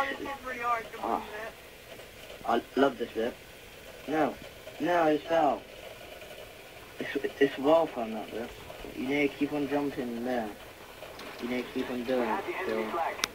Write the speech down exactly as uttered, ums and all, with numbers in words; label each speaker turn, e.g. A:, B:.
A: Oh, this is really hard. Come on, I love this bit. No. No, I just fell. It's, it's well fun, that bit. You need to keep on jumping there. You need to keep on doing it. So.